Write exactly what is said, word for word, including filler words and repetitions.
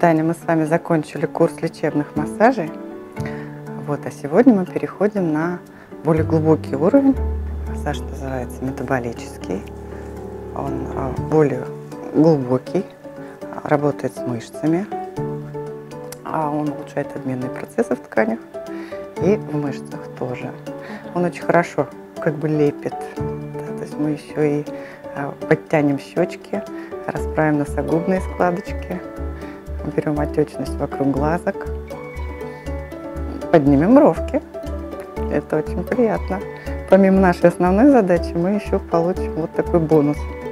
Таня, мы с вами закончили курс лечебных массажей. Вот, а сегодня мы переходим на более глубокий уровень. Массаж называется метаболический. Он более глубокий, работает с мышцами. А он улучшает обменные процессы в тканях и в мышцах тоже. Он очень хорошо как бы лепит. Да, то есть мы еще и подтянем щечки, расправим носогубные складочки, берем отечность вокруг глазок, поднимем бровки. Это очень приятно. Помимо нашей основной задачи мы еще получим вот такой бонус.